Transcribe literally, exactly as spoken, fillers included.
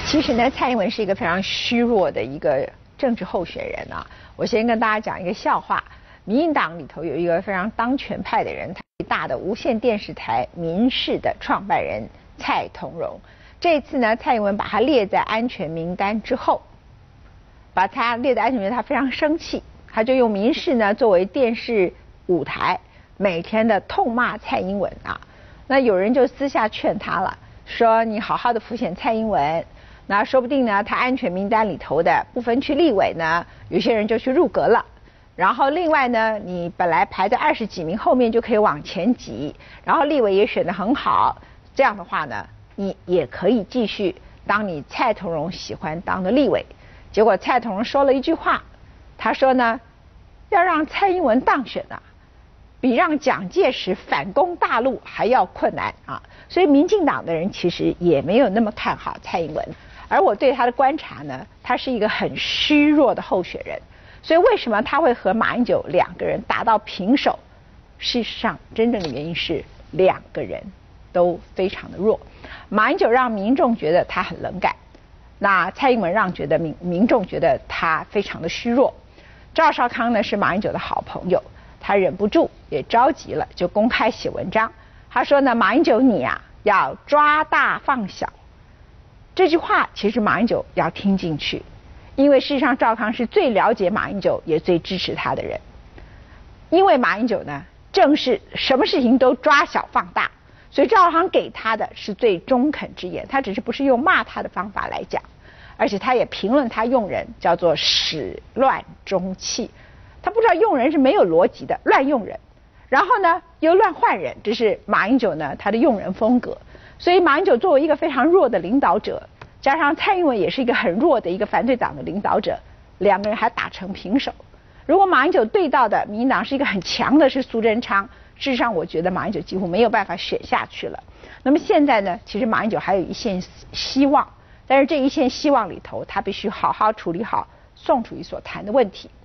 其实呢，蔡英文是一个非常虚弱的一个政治候选人啊。我先跟大家讲一个笑话：民进党里头有一个非常当权派的人，他最大的无线电视台民视的创办人蔡同荣。这次呢，蔡英文把他列在安全名单之后，把他列在安全名单，他非常生气，他就用民视呢作为电视舞台，每天的痛骂蔡英文啊。那有人就私下劝他了，说你好好的辅选蔡英文。那说不定呢，他安全名单里头的不分区立委呢，有些人就去入阁了。然后另外呢，你本来排在二十几名后面就可以往前挤，然后立委也选得很好，这样的话呢，你也可以继续当你蔡同荣喜欢当的立委。结果蔡同荣说了一句话，他说呢，要让蔡英文当选啊，比让蒋介石反攻大陆还要困难啊！所以民进党的人其实也没有那么看好蔡英文。而我对他的观察呢，他是一个很虚弱的候选人。所以为什么他会和马英九两个人打到平手？事实上，真正的原因是两个人都非常的弱。马英九让民众觉得他很冷感，那蔡英文让觉得民民众觉得他非常的虚弱。赵少康呢是马英九的好朋友，他忍不住也着急了，就公开写文章。他说呢，马英九你啊要抓大放小。这句话其实马英九要听进去，因为事实上赵康是最了解马英九也最支持他的人。因为马英九呢正是什么事情都抓小放大，所以赵康给他的是最中肯之言，他只是不是用骂他的方法来讲，而且他也评论他用人叫做始乱终弃。他不知道用人是没有逻辑的，乱用人，然后呢又乱换人，这是马英九呢他的用人风格。所以马英九作为一个非常弱的领导者，加上蔡英文也是一个很弱的一个反对党的领导者，两个人还打成平手。如果马英九对到的民进党是一个很强的是苏贞昌，事实上我觉得马英九几乎没有办法选下去了。那么现在呢，其实马英九还有一线希望，但是这一线希望里头，他必须好好处理好宋楚瑜所谈的问题。